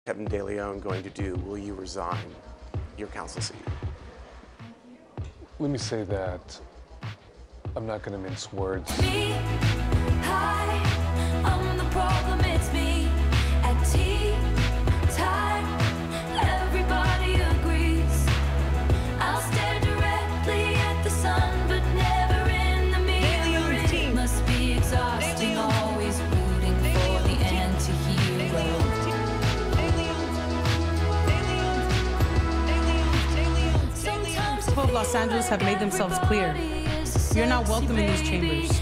Kevin De Leon going to do? Will you resign your council seat? Let me say that I'm not going to mince words. Me, hi, I'm the problem, it's me. At tea time, everybody agrees. I'll stare directly at the sun, but never in the mirror. It must be exhausting, always rooting for the anti-hero. People of Los Angeles have made themselves clear. You're not welcome in these chambers.